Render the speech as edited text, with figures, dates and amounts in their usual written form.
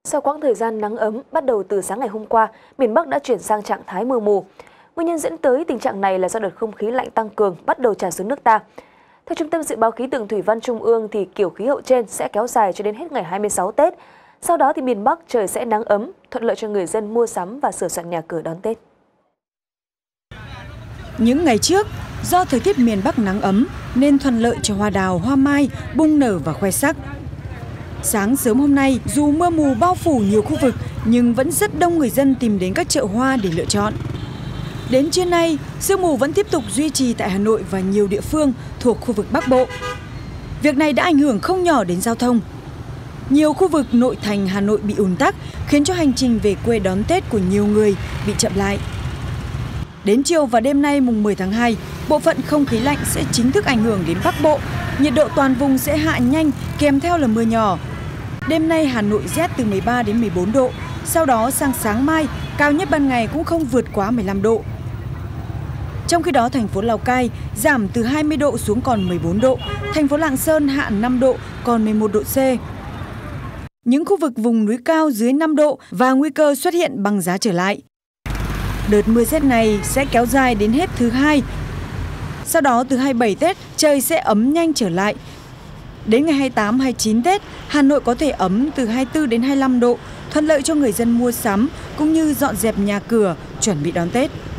Sau quãng thời gian nắng ấm bắt đầu từ sáng ngày hôm qua, miền Bắc đã chuyển sang trạng thái mưa mù. Nguyên nhân dẫn tới tình trạng này là do đợt không khí lạnh tăng cường bắt đầu tràn xuống nước ta. Theo Trung tâm Dự báo Khí tượng Thủy văn Trung ương thì kiểu khí hậu trên sẽ kéo dài cho đến hết ngày 26 Tết. Sau đó thì miền Bắc trời sẽ nắng ấm, thuận lợi cho người dân mua sắm và sửa soạn nhà cửa đón Tết. Những ngày trước, do thời tiết miền Bắc nắng ấm nên thuận lợi cho hoa đào, hoa mai bung nở và khoe sắc. Sáng sớm hôm nay, dù mưa mù bao phủ nhiều khu vực nhưng vẫn rất đông người dân tìm đến các chợ hoa để lựa chọn. Đến trưa nay, sương mù vẫn tiếp tục duy trì tại Hà Nội và nhiều địa phương thuộc khu vực Bắc Bộ. Việc này đã ảnh hưởng không nhỏ đến giao thông. Nhiều khu vực nội thành Hà Nội bị ùn tắc khiến cho hành trình về quê đón Tết của nhiều người bị chậm lại. Đến chiều và đêm nay mùng 10 tháng 2, bộ phận không khí lạnh sẽ chính thức ảnh hưởng đến Bắc Bộ. Nhiệt độ toàn vùng sẽ hạ nhanh kèm theo là mưa nhỏ. Đêm nay Hà Nội rét từ 13 đến 14 độ, sau đó sang sáng mai, cao nhất ban ngày cũng không vượt quá 15 độ. Trong khi đó, thành phố Lào Cai giảm từ 20 độ xuống còn 14 độ, thành phố Lạng Sơn hạ 5 độ còn 11 độ C. Những khu vực vùng núi cao dưới 5 độ và nguy cơ xuất hiện băng giá trở lại. Đợt mưa rét này sẽ kéo dài đến hết thứ Hai. Sau đó từ 27 Tết, trời sẽ ấm nhanh trở lại. Đến ngày 28, 29 Tết, Hà Nội có thể ấm từ 24 đến 25 độ, thuận lợi cho người dân mua sắm cũng như dọn dẹp nhà cửa, chuẩn bị đón Tết.